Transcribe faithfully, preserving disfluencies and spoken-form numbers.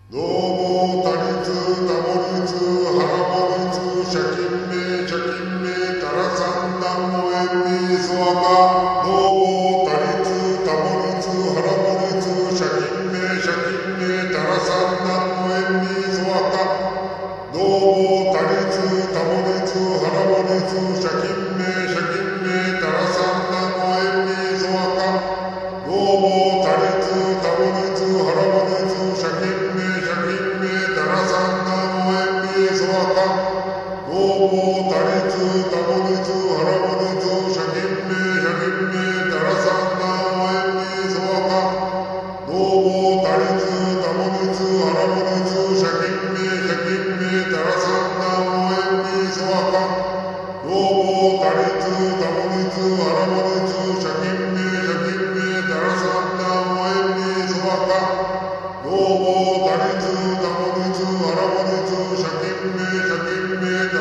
どうも、他立、多母立、腹も立、借金名、借金名、たらさんだんもえんみそわか。どうも、他立、多母立、腹も立、借金名、借金名、たらさんだんもえんみそわか。どうも、他立、多母立、腹も立、借金名、借金名、たらさんだんもえんみそわか。どうも、他立、多母立、腹も立、借金名、借金名、たらさんだんもえんみそわか。どうも、他立、多母立、腹も立、借金名、借金名、たらさんだんもえんみそわか。どうも、他立、多母立、腹も立、借金名、借金名、たらさんだんもえんみそわか。どうも、他立、多母立、腹も立、借金名、借金名、たらさんだんもえんみそわか。どうも、他立、多母立、腹も立、借金名、借金名、た